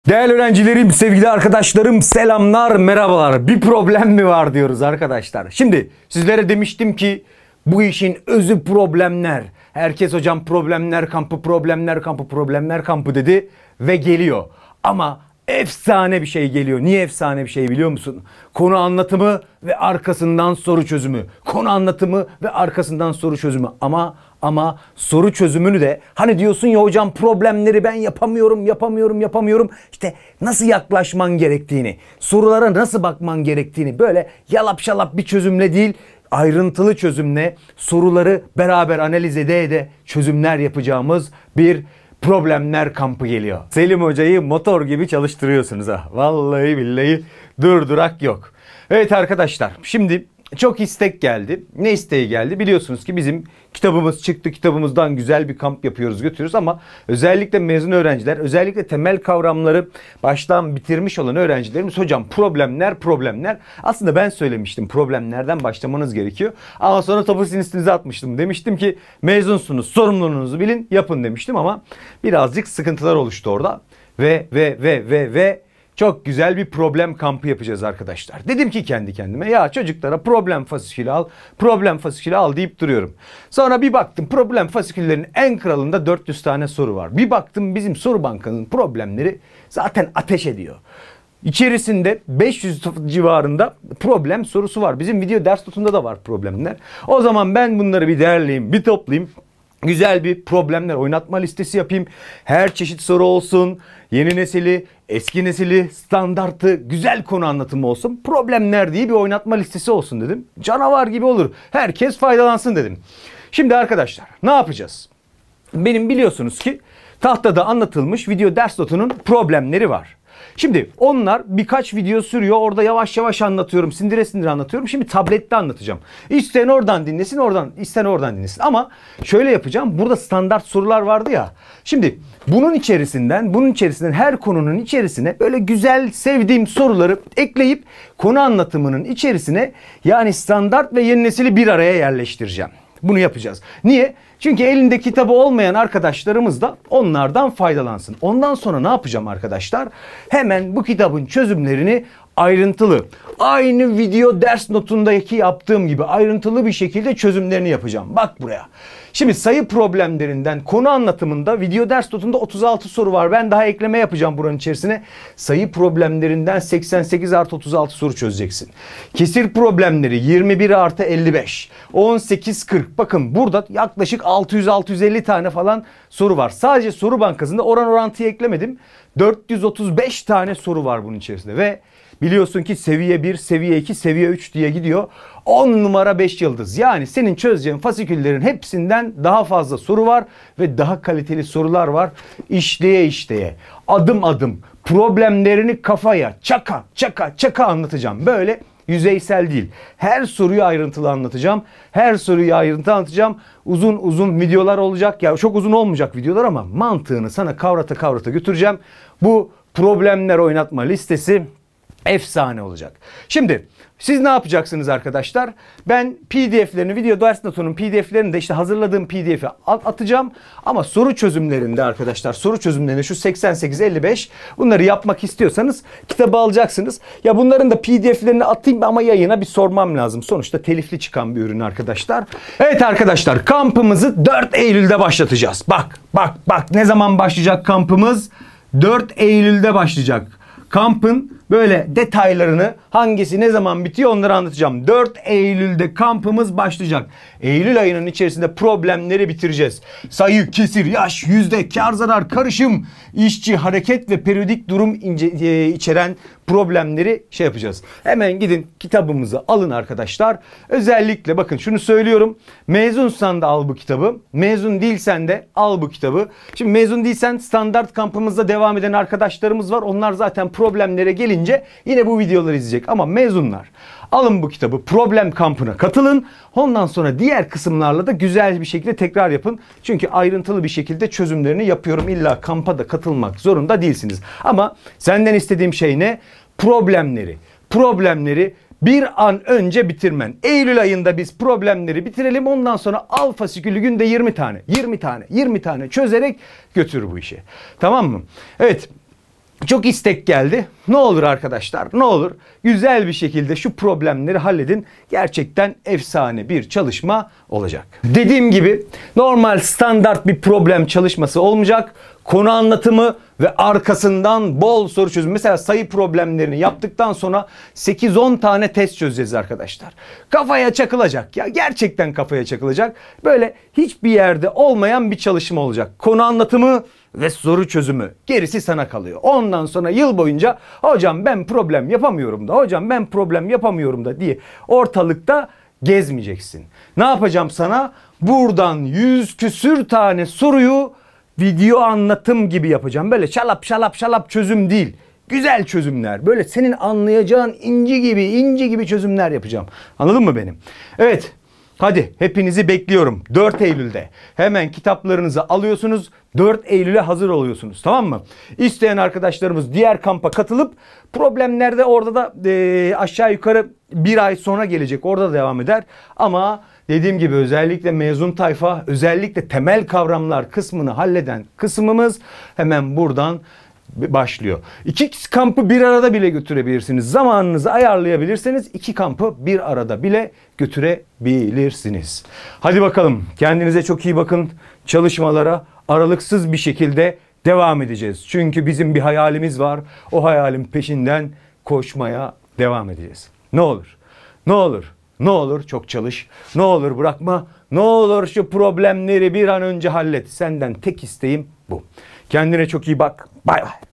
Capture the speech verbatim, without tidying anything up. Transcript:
Değerli öğrencilerim, sevgili arkadaşlarım, selamlar, merhabalar. Bir problem mi var diyoruz arkadaşlar. Şimdi sizlere demiştim ki bu işin özü problemler. Herkes hocam problemler kampı, problemler kampı, problemler kampı dedi ve geliyor. Ama efsane bir şey geliyor. Niye efsane bir şey biliyor musun? Konu anlatımı ve arkasından soru çözümü. Konu anlatımı ve arkasından soru çözümü. Ama ama soru çözümünü de hani diyorsun ya hocam problemleri ben yapamıyorum, yapamıyorum, yapamıyorum. İşte nasıl yaklaşman gerektiğini, sorulara nasıl bakman gerektiğini böyle yalap şalap bir çözümle değil, ayrıntılı çözümle soruları beraber analiz ede ede çözümler yapacağımız bir problemler kampı geliyor. Selim Hoca'yı motor gibi çalıştırıyorsunuz ha. Vallahi billahi durdurak yok. Evet arkadaşlar, şimdi çok istek geldi. Ne isteği geldi? Biliyorsunuz ki bizim kitabımız çıktı. Kitabımızdan güzel bir kamp yapıyoruz, götürüyoruz ama özellikle mezun öğrenciler, özellikle temel kavramları baştan bitirmiş olan öğrencilerimiz hocam problemler problemler. Aslında ben söylemiştim problemlerden başlamanız gerekiyor. Ama sonra topu sizin üstünüze atmıştım. Demiştim ki mezunsunuz, sorumluluğunuzu bilin, yapın demiştim ama birazcık sıkıntılar oluştu orada. Ve ve ve ve ve çok güzel bir problem kampı yapacağız arkadaşlar. Dedim ki kendi kendime ya çocuklara problem fasikülü al, problem fasikülü al deyip duruyorum. Sonra bir baktım problem fasiküllerinin en kralında dört yüz tane soru var. Bir baktım bizim soru bankanın problemleri zaten ateş ediyor. İçerisinde beş yüz civarında problem sorusu var. Bizim video ders notunda da var problemler. O zaman ben bunları bir derleyeyim, bir toplayayım. Güzel bir problemler oynatma listesi yapayım. Her çeşit soru olsun. Yeni nesili, eski nesili, standartı, güzel konu anlatımı olsun. Problemler diye bir oynatma listesi olsun dedim. Canavar gibi olur. Herkes faydalansın dedim. Şimdi arkadaşlar ne yapacağız? Benim biliyorsunuz ki tahtada anlatılmış video ders notunun problemleri var. Şimdi onlar birkaç video sürüyor. Orada yavaş yavaş anlatıyorum. Sindire sindire anlatıyorum. Şimdi tablette anlatacağım. İsteyen oradan dinlesin, oradan isteyen oradan dinlesin. Ama şöyle yapacağım. Burada standart sorular vardı ya. Şimdi bunun içerisinden, bunun içerisinden her konunun içerisine böyle güzel, sevdiğim soruları ekleyip konu anlatımının içerisine yani standart ve yeni nesili bir araya yerleştireceğim. Bunu yapacağız. Niye? Çünkü elinde kitabı olmayan arkadaşlarımız da onlardan faydalansın. Ondan sonra ne yapacağım arkadaşlar? Hemen bu kitabın çözümlerini ayrıntılı, aynı video ders notundaki yaptığım gibi ayrıntılı bir şekilde çözümlerini yapacağım. Bak buraya. Şimdi sayı problemlerinden konu anlatımında video ders notunda otuz altı soru var. Ben daha ekleme yapacağım buranın içerisine. Sayı problemlerinden seksen sekiz artı otuz altı soru çözeceksin. Kesir problemleri yirmi bir artı elli beş. on sekiz kırk. Bakın burada yaklaşık altı yüz altı yüz elli tane falan soru var. Sadece soru bankasında oran orantıyı eklemedim. dört yüz otuz beş tane soru var bunun içerisinde ve biliyorsun ki seviye bir, seviye iki, seviye üç diye gidiyor. on numara beş yıldız. Yani senin çözeceğin fasiküllerin hepsinden daha fazla soru var ve daha kaliteli sorular var. İşleye işleye, adım adım problemlerini kafaya çaka çaka çaka anlatacağım. Böyle yüzeysel değil. Her soruyu ayrıntılı anlatacağım. Her soruyu ayrıntılı anlatacağım. Uzun uzun videolar olacak. Ya çok uzun olmayacak videolar ama mantığını sana kavrata kavrata götüreceğim. Bu problemler oynatma listesi efsane olacak. Şimdi siz ne yapacaksınız arkadaşlar? Ben P D F'lerini, video ders notunun P D F'lerini de işte hazırladığım P D F'e atacağım. Ama soru çözümlerinde arkadaşlar, soru çözümlerinde şu seksen sekiz elli beş bunları yapmak istiyorsanız kitabı alacaksınız. Ya bunların da P D F'lerini atayım ama yayına bir sormam lazım. Sonuçta telifli çıkan bir ürün arkadaşlar. Evet arkadaşlar, kampımızı dört Eylül'de başlatacağız. Bak bak bak ne zaman başlayacak kampımız? dört Eylül'de başlayacak. Kampın böyle detaylarını, hangisi ne zaman bitiyor onları anlatacağım. dört Eylül'de kampımız başlayacak. Eylül ayının içerisinde problemleri bitireceğiz. Sayı, kesir, yaş, yüzde, kar, zarar, karışım, işçi, hareket ve periyodik durum ince, e, içeren problemleri şey yapacağız. Hemen gidin kitabımızı alın arkadaşlar. Özellikle bakın şunu söylüyorum. Mezunsan da al bu kitabı. Mezun değilsen de al bu kitabı. Şimdi mezun değilsen standart kampımızda devam eden arkadaşlarımız var. Onlar zaten problemlere gelince yine bu videoları izleyecek. Ama mezunlar alın bu kitabı, problem kampına katılın. Ondan sonra diğer kısımlarla da güzel bir şekilde tekrar yapın. Çünkü ayrıntılı bir şekilde çözümlerini yapıyorum. İlla kampa da katılmak zorunda değilsiniz. Ama senden istediğim şey ne? Problemleri, problemleri bir an önce bitirmen. Eylül ayında biz problemleri bitirelim. Ondan sonra al fasikülü günde yirmi tane, yirmi tane, yirmi tane çözerek götür bu işi. Tamam mı? Evet. Çok istek geldi. Ne olur arkadaşlar, ne olur güzel bir şekilde şu problemleri halledin. Gerçekten efsane bir çalışma olacak. Dediğim gibi normal standart bir problem çalışması olmayacak. Konu anlatımı ve arkasından bol soru çözümü. Mesela sayı problemlerini yaptıktan sonra sekiz on tane test çözeceğiz arkadaşlar. Kafaya çakılacak ya, gerçekten kafaya çakılacak. Böyle hiçbir yerde olmayan bir çalışma olacak. Konu anlatımı ve soru çözümü. Gerisi sana kalıyor. Ondan sonra yıl boyunca hocam ben problem yapamıyorum da, hocam ben problem yapamıyorum da diye ortalıkta gezmeyeceksin. Ne yapacağım sana? Buradan yüz küsür tane soruyu video anlatım gibi yapacağım. Böyle şalap şalap şalap çözüm değil. Güzel çözümler. Böyle senin anlayacağın inci gibi inci gibi çözümler yapacağım. Anladın mı benim? Evet. Hadi hepinizi bekliyorum. dört Eylül'de. Hemen kitaplarınızı alıyorsunuz. dört Eylül'e hazır oluyorsunuz. Tamam mı? İsteyen arkadaşlarımız diğer kampa katılıp problemlerde orada da e, aşağı yukarı bir ay sonra gelecek. Orada da devam eder. Ama dediğim gibi özellikle mezun tayfa, özellikle temel kavramlar kısmını halleden kısmımız hemen buradan başlıyor. İki kampı bir arada bile götürebilirsiniz. Zamanınızı ayarlayabilirseniz iki kampı bir arada bile götürebilirsiniz. Hadi bakalım, kendinize çok iyi bakın. Çalışmalara aralıksız bir şekilde devam edeceğiz. Çünkü bizim bir hayalimiz var. O hayalin peşinden koşmaya devam edeceğiz. Ne olur, ne olur, ne olur çok çalış. Ne olur bırakma. Ne olur şu problemleri bir an önce hallet. Senden tek isteğim bu. Kendine çok iyi bak. Bay bay.